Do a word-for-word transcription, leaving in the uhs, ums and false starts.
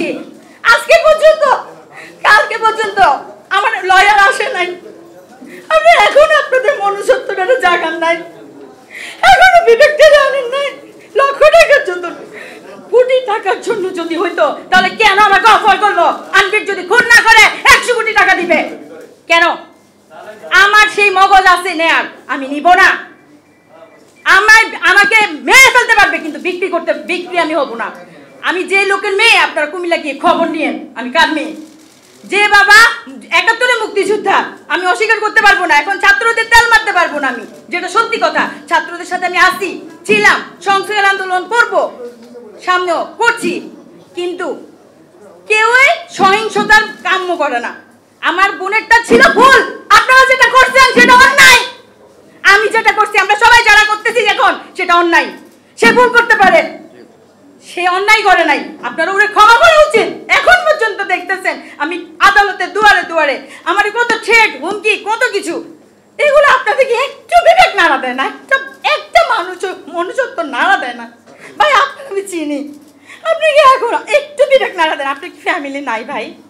আজকে পর্যন্ত কালকে পর্যন্ত আমার লয়ার আসে নাই। আপনি এখন আপনাদের মনুষ্যত্বটা জাগান নাই, এখনো বিবেকটা জানেন নাই। লক্ষ টাকার জন্য, কোটি টাকার জন্য যদি হইতো তাহলে কেন আমাকে অফার করলো? আনবির যদি খুন না করে একশো কোটি টাকা দিবে কেন? আমার সেই মগজ আছে নেয়ার, আমি নিব না। আমার আমাকে মেরে ফেলতে পারবে কিন্তু বিক্রি করতে বিক্রি আমি হব না। আমি যে লোকের মেয়ে, আপনারা কুমিল্লা গিয়ে খবর নিয়েন আমি কার মেয়ে। যে বাবা একাত্তরে মুক্তিযোদ্ধা, আমি অস্বীকার করতে পারবো না। এখন ছাত্রদের তেল মারতে পারবো না আমি, যেটা সত্যি কথা। ছাত্রদের সাথে আমি আসি, ছিলাম, সংস্কার আন্দোলন করব, সামনেও করছি, কিন্তু কেউই সহিংসতার কাম্য করে না। আমার বোনেরটা ছিল ভুল, আপনারা যেটা করছেন সেটা অন্যায়। আমি যেটা করছি, আমরা সবাই যারা করতেছি এখন, সেটা অন্যায়। সে ভুল করতে পারে, সে অন্যায় করে নাই, আপনারা ওরে ক্ষমা করা উচিত। এখন পর্যন্ত দেখতেছেন আমি আদালতের দুয়ারে দুয়ারে, আমার কত ঠেট হুমকি কত কিছু, এগুলো আপনাদেরকে একটু বিবেক নাড়া দেয় না? একটা একটা মানুষ মনুষ্যত্ব নাড়া দেয় না? ভাই আপনাকে আমি চিনি, আপনি কি এখন একটু বিবেক নাড়া দেন? আপনার কি ফ্যামিলি নাই ভাই?